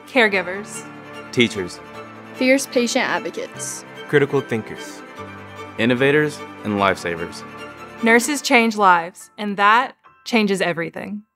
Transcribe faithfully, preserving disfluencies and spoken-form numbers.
caregivers, teachers, fierce patient advocates, critical thinkers, innovators, and lifesavers. Nurses change lives, and that changes everything.